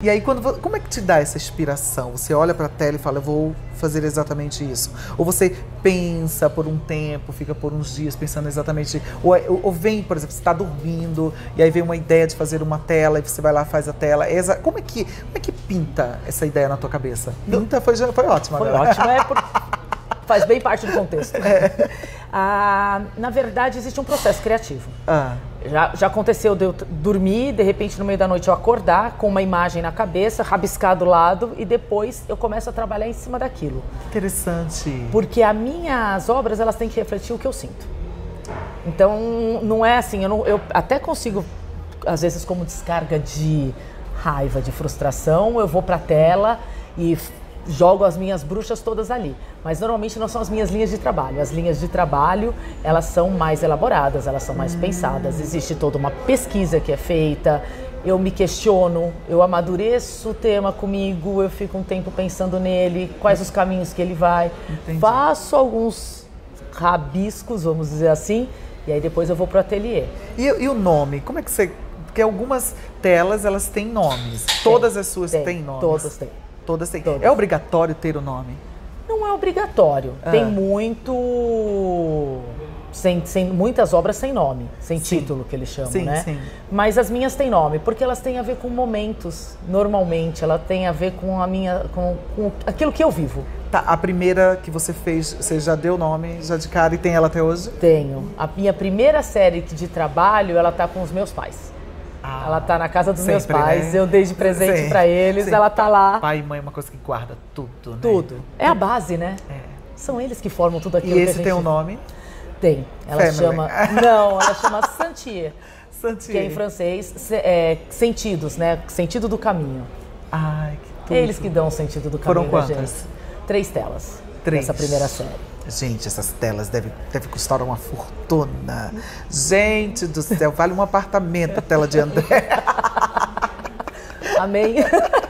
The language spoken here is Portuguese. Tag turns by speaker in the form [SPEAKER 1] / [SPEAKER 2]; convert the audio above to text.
[SPEAKER 1] E aí, como é que te dá essa inspiração? Você olha pra tela e fala, eu vou fazer exatamente isso? Ou você pensa por um tempo, fica por uns dias pensando exatamente... Ou vem, por exemplo, você está dormindo, e aí vem uma ideia de fazer uma tela, e você vai lá e faz a tela. Como é que pinta essa ideia na tua cabeça? Pinta foi ótima,
[SPEAKER 2] Foi
[SPEAKER 1] né?
[SPEAKER 2] ótimo, faz bem parte do contexto. Na verdade, existe um processo criativo. Já aconteceu de eu dormir, de repente no meio da noite eu acordar com uma imagem na cabeça, rabiscar do lado e depois eu começo a trabalhar em cima daquilo.
[SPEAKER 1] Interessante.
[SPEAKER 2] Porque as minhas obras, elas têm que refletir o que eu sinto. Então, não é assim, eu até consigo, às vezes como descarga de raiva, de frustração, eu vou pra tela e jogo as minhas bruxas todas ali. Mas normalmente não são as minhas linhas de trabalho. As linhas de trabalho, elas são mais elaboradas, elas são mais pensadas. Existe toda uma pesquisa que é feita, eu me questiono, eu amadureço o tema comigo, eu fico um tempo pensando nele, quais os caminhos que ele vai.
[SPEAKER 1] Entendi.
[SPEAKER 2] Faço alguns rabiscos, vamos dizer assim, e aí depois eu vou pro ateliê.
[SPEAKER 1] E o nome? Como é que você... Porque algumas telas, elas têm nomes. Todas as suas têm nomes?
[SPEAKER 2] Todas têm.
[SPEAKER 1] Todas têm.
[SPEAKER 2] Todas.
[SPEAKER 1] É obrigatório ter o nome?
[SPEAKER 2] Não é obrigatório. Tem muitas obras sem nome, sem título que eles chamam, né? Sim. Mas as minhas têm nome, porque elas têm a ver com momentos, normalmente. Ela tem a ver com com aquilo que eu vivo.
[SPEAKER 1] Tá, a primeira que você fez, você já deu nome, já de cara, e tem ela até hoje?
[SPEAKER 2] Tenho. A minha primeira série de trabalho, ela tá com os meus pais. Ela tá na casa dos meus pais, né? Eu dei de presente pra eles, ela tá lá.
[SPEAKER 1] Pai e mãe é uma coisa que guarda tudo, né?
[SPEAKER 2] Tudo. É a base, né? São eles que formam tudo aquilo
[SPEAKER 1] que a gente... E esse tem um nome?
[SPEAKER 2] Tem. Ela chama... Não, ela chama Sentier.
[SPEAKER 1] Sentier.
[SPEAKER 2] Que é em francês, sentidos, né? Sentido do caminho.
[SPEAKER 1] Ai, que tudo.
[SPEAKER 2] Eles que dão o sentido do caminho.
[SPEAKER 1] Foram quantas?
[SPEAKER 2] 3 telas.
[SPEAKER 1] 3.
[SPEAKER 2] Nessa primeira série.
[SPEAKER 1] Gente, essas telas devem custar uma fortuna. Gente do céu, vale um apartamento a tela de André.
[SPEAKER 2] Amém.